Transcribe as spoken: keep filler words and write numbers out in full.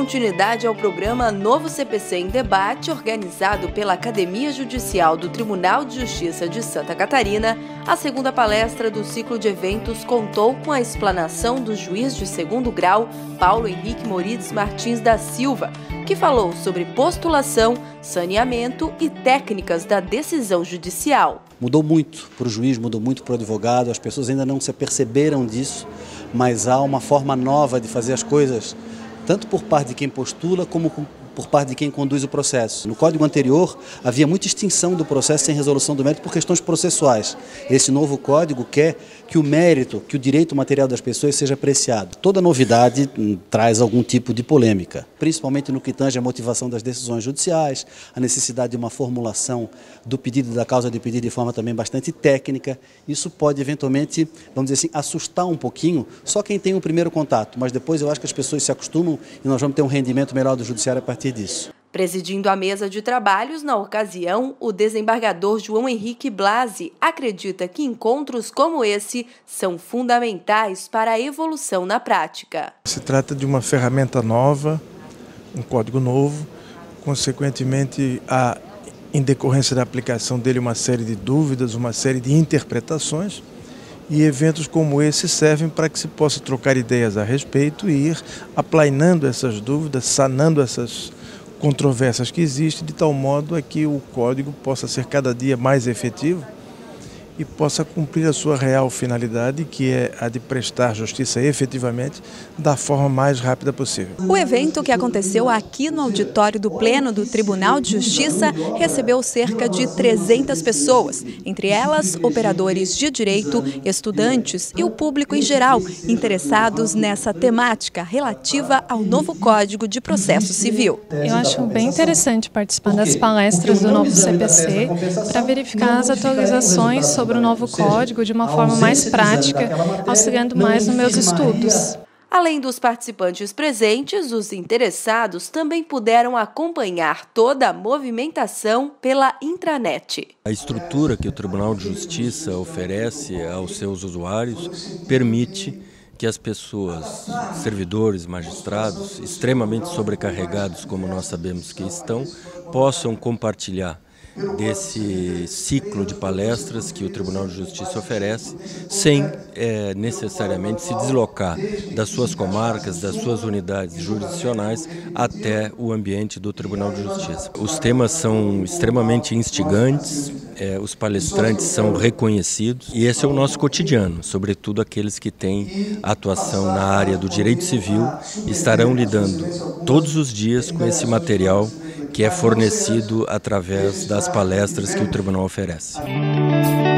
continuidade ao programa Novo C P C em Debate, organizado pela Academia Judicial do Tribunal de Justiça de Santa Catarina, a segunda palestra do ciclo de eventos contou com a explanação do juiz de segundo grau, Paulo Henrique Morides Martins da Silva, que falou sobre postulação, saneamento e técnicas da decisão judicial. Mudou muito para o juiz, mudou muito para o advogado, as pessoas ainda não se aperceberam disso, mas há uma forma nova de fazer as coisas, tanto por parte de quem postula, como por parte de quem conduz o processo. No código anterior, havia muita extinção do processo sem resolução do mérito por questões processuais. Esse novo código quer que o mérito, que o direito material das pessoas seja apreciado. Toda novidade hum, traz algum tipo de polêmica, principalmente no que tange a motivação das decisões judiciais, a necessidade de uma formulação do pedido e da causa de pedido de forma também bastante técnica. Isso pode, eventualmente, vamos dizer assim, assustar um pouquinho só quem tem o primeiro contato, mas depois eu acho que as pessoas se acostumam e nós vamos ter um rendimento melhor do judiciário a partir disso. Presidindo a mesa de trabalhos, na ocasião, o desembargador João Henrique Blasi acredita que encontros como esse são fundamentais para a evolução na prática. Se trata de uma ferramenta nova, um código novo, consequentemente, há, em decorrência da aplicação dele, uma série de dúvidas, uma série de interpretações, e eventos como esse servem para que se possa trocar ideias a respeito e ir aplainando essas dúvidas, sanando essas controvérsias que existem, de tal modo a que o código possa ser cada dia mais efetivo e possa cumprir a sua real finalidade, que é a de prestar justiça efetivamente da forma mais rápida possível. O evento, que aconteceu aqui no auditório do Pleno do Tribunal de Justiça, recebeu cerca de trezentas pessoas, entre elas operadores de direito, estudantes e o público em geral, interessados nessa temática relativa ao novo Código de Processo Civil. Eu acho bem interessante participar das palestras do novo C P C para verificar as atualizações sobre o novo código de uma forma mais prática, auxiliando mais nos meus estudos. Além dos participantes presentes, os interessados também puderam acompanhar toda a movimentação pela intranet. A estrutura que o Tribunal de Justiça oferece aos seus usuários permite que as pessoas, servidores, magistrados, extremamente sobrecarregados, como nós sabemos que estão, possam compartilhar desse ciclo de palestras que o Tribunal de Justiça oferece, sem é, necessariamente se deslocar das suas comarcas, das suas unidades jurisdicionais até o ambiente do Tribunal de Justiça. Os temas são extremamente instigantes, é, os palestrantes são reconhecidos e esse é o nosso cotidiano, sobretudo aqueles que têm atuação na área do direito civil, estarão lidando todos os dias com esse material que é fornecido através das palestras que o Tribunal oferece.